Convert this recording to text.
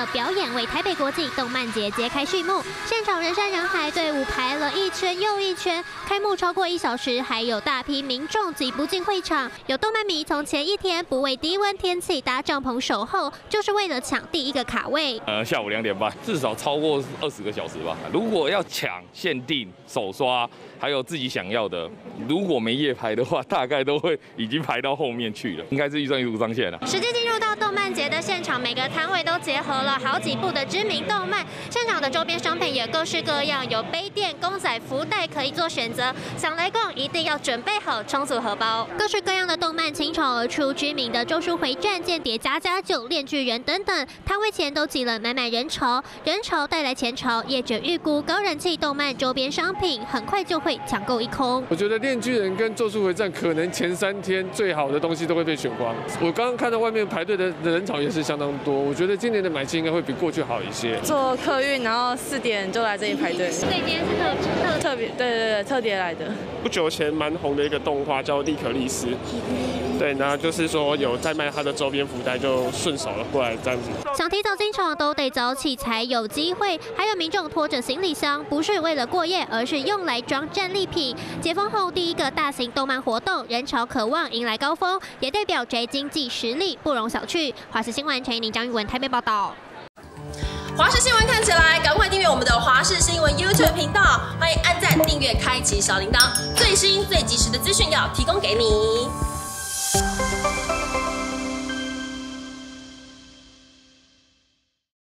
的表演为台北国际动漫节揭开序幕。现场人山人海，队伍排了一圈又一圈，开幕超过1小时，还有大批民众挤不进会场。有动漫迷从前一天不畏低温天气搭帐篷守候，就是为了抢第一个卡位。 下午2点半，至少超过20个小时吧。如果要抢限定手刷，还有自己想要的，如果没夜排的话，大概都会已经排到后面去了，应该是预算一路上线了。 实际进入到动漫节的现场，每个摊位都结合了好几部的知名动漫，现场的周边商品也各式各样，有杯垫、公仔、福袋可以做选择。想来逛，一定要准备好充足荷包。各式各样的动漫倾巢而出，知名的《咒术回战》、《间谍加加九》、《链锯人》等等，摊位前都挤了满满人潮，人潮带来钱潮。业者预估高人气动漫周边商品很快就会抢购一空。 我觉得《链锯人》跟《咒术回战》可能前3天最好的东西都会被选光。我刚刚看到外面排队的人潮也是相当多，我觉得今年的买气应该会比过去好一些。 坐客运，然后4点就来这里排队。 所以今天是特别， 对，特别来的。 不久前蛮红的一个动画叫《利可利斯》，对，然后就是说有在卖它的周边福袋，就顺手了过来这样子。 想提早进场都得早起才有机会，还有民众拖着行李箱，不是为了过夜，而是用来装战利品。解封后第一个大型动漫活动，人潮渴望迎来高峰，也代表宅经济实力不容小觑。华视新闻陈怡宁、张玉文台北报道。 华视新闻看起来，赶快订阅我们的华视新闻 YouTube 频道，欢迎按赞、订阅、开启小铃铛，最新最及时的资讯要提供给你。